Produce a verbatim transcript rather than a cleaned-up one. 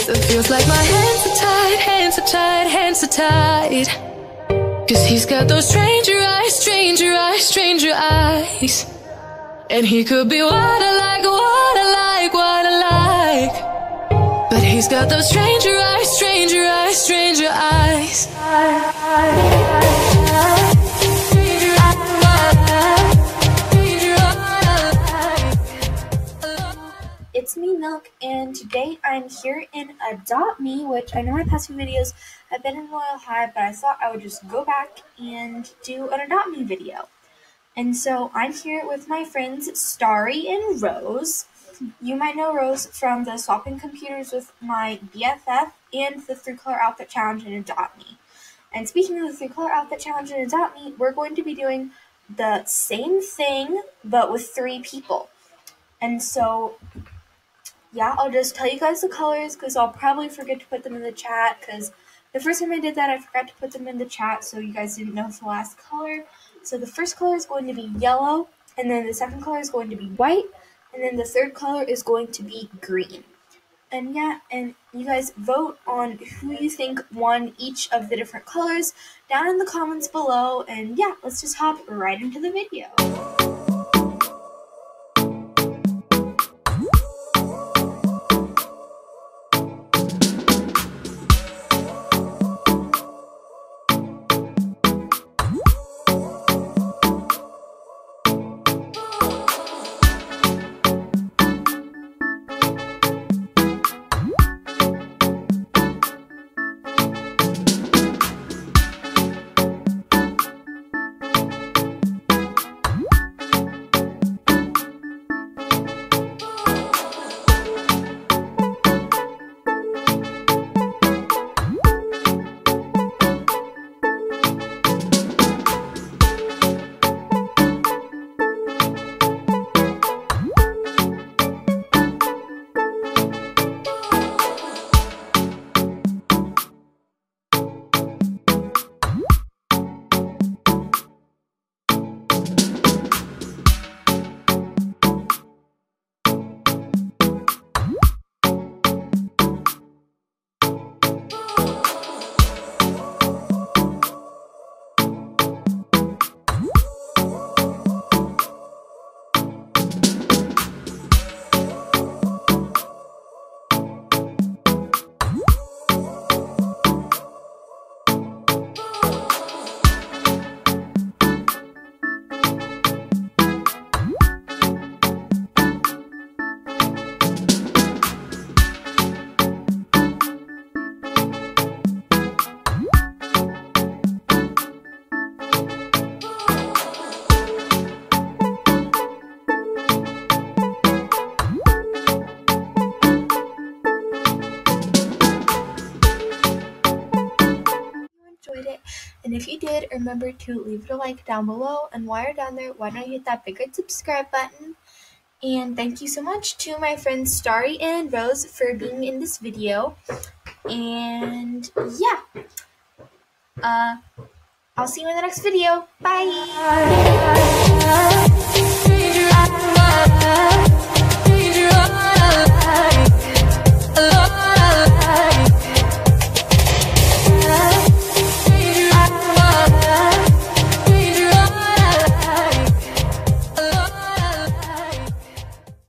So it feels like my hands are tied, hands are tied, hands are tied. Cause he's got those stranger eyes, stranger eyes, stranger eyes. And he could be what I like, what I like, what I like. But he's got those stranger eyes, stranger eyes, stranger eyes. It's me, Milk, and today I'm here in Adopt Me, which I know my past few videos have been in Royale High, but I thought I would just go back and do an Adopt Me video. And so I'm here with my friends Starry and Rose. You might know Rose from the Swapping Computers with my B F F and the Three Color Outfit Challenge in Adopt Me. And speaking of the Three Color Outfit Challenge in Adopt Me, we're going to be doing the same thing, but with three people. And so yeah, I'll just tell you guys the colors because I'll probably forget to put them in the chat because the first time I did that, I forgot to put them in the chat, so you guys didn't know the last color. So the first color is going to be yellow, and then the second color is going to be white, and then the third color is going to be green. And yeah, and you guys vote on who you think won each of the different colors down in the comments below. And yeah, let's just hop right into the video. It. And if you did, remember to leave it a like down below, and while you're down there, why not hit that big red subscribe button. And thank you so much to my friends Starry and Rose for being in this video. And yeah, uh I'll see you in the next video. Bye.